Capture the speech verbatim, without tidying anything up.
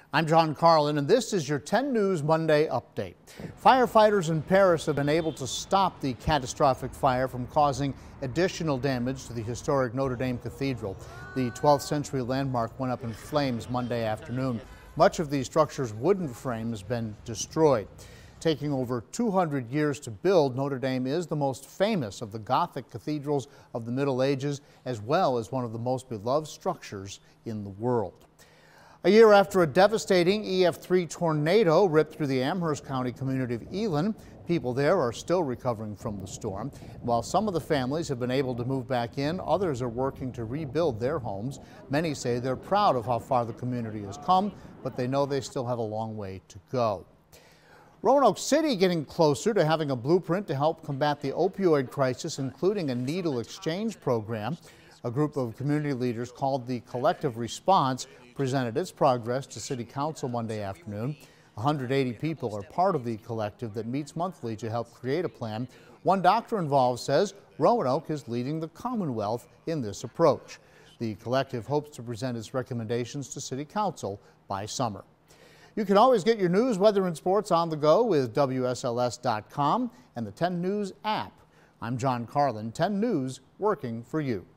I'm John Carlin, and this is your ten News Monday update. Firefighters in Paris have been able to stop the catastrophic fire from causing additional damage to the historic Notre Dame Cathedral. The twelfth century landmark went up in flames Monday afternoon. Much of the structure's wooden frame has been destroyed. Taking over two hundred years to build, Notre Dame is the most famous of the Gothic cathedrals of the Middle Ages, as well as one of the most beloved structures in the world. A year after a devastating E F three tornado ripped through the Amherst County community of Elon, people there are still recovering from the storm. While some of the families have been able to move back in, others are working to rebuild their homes. Many say they're proud of how far the community has come, but they know they still have a long way to go. Roanoke City getting closer to having a blueprint to help combat the opioid crisis, including a needle exchange program. A group of community leaders called the Collective Response presented its progress to City Council Monday afternoon. one hundred eighty people are part of the collective that meets monthly to help create a plan. One doctor involved says Roanoke is leading the Commonwealth in this approach. The collective hopes to present its recommendations to City Council by summer. You can always get your news, weather, and sports on the go with W S L S dot com and the ten News app. I'm John Carlin, ten News, working for you.